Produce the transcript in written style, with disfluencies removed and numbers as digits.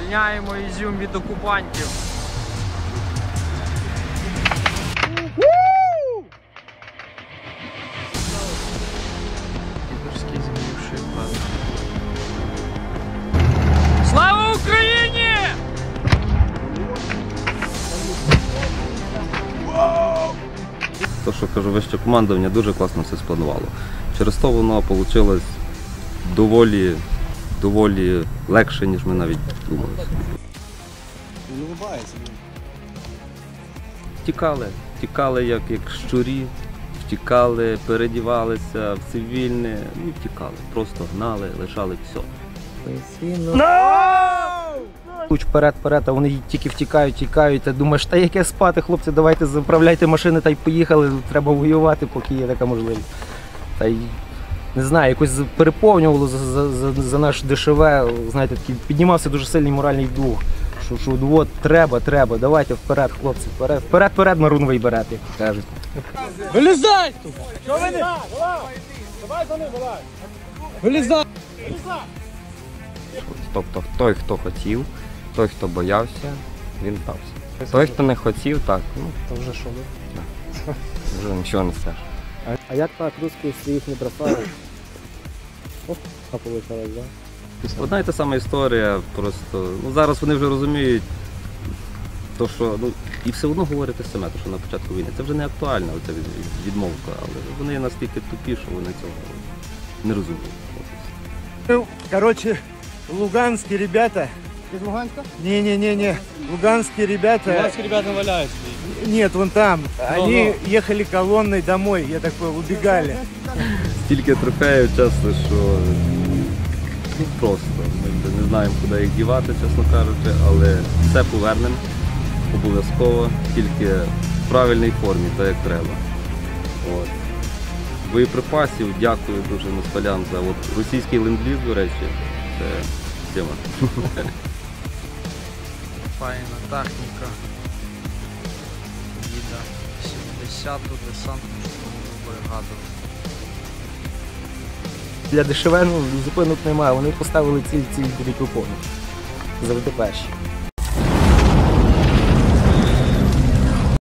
Звільняємо Ізюм від окупантів. Слава Україні! То, що кажу, вище командування дуже класно все спланувало. Через то воно вийшло доволі легше, ніж ми навіть думали. Втікали як щурі, втікали, передівалися в цивільне, і втікали. Просто гнали, лишали все. Луч вперед, а вони тільки втікають, ти думаєш, та яке спати, хлопці, давайте заправляйте машини та й поїхали, треба воювати, поки є така можливість. Та й, не знаю, якось переповнювало за наш ДШВ, знаєте, такий піднімався дуже сильний моральний дух, що от треба, давайте вперед, хлопці, вперед, Маруновий берет, як кажуть. Вилізай! Що ви не? Давай за ним, давай! Вилізай! Тобто той, хто хотів, той, хто боявся, він вдався. Той, хто не хотів, так, ну, То вже що ви? вже нічого не скажеш. А як так, русські своїх не бросають? А получалось, так? Одна і та сама історія, просто зараз вони вже розуміють, то, що, і все одно говорять те саме, то, що на початку війни. Це вже не актуально, ця відмовка, але вони настільки тупі, що вони цього не розуміють. Короче, луганские ребята. Из Луганска? Не. Луганские ребята. Луганские ребята валяются. Нет, вон там. Они ехали колонной домой, я так понял, убегали. Стільки трофеїв, чесно, що просто. Ми не знаємо, куди їх дівати, чесно кажучи, але все повернемо обов'язково, тільки в правильній формі, так як треба. От. Боєприпасів, дякую дуже москалям за російський ленд-ліз, до речі, це тема. Файна техніка. Їде 70-ту десантну штурмову бригаду. Для ДШВ зупинок немає, вони поставили ціль будуть виконувати. Завжди перші.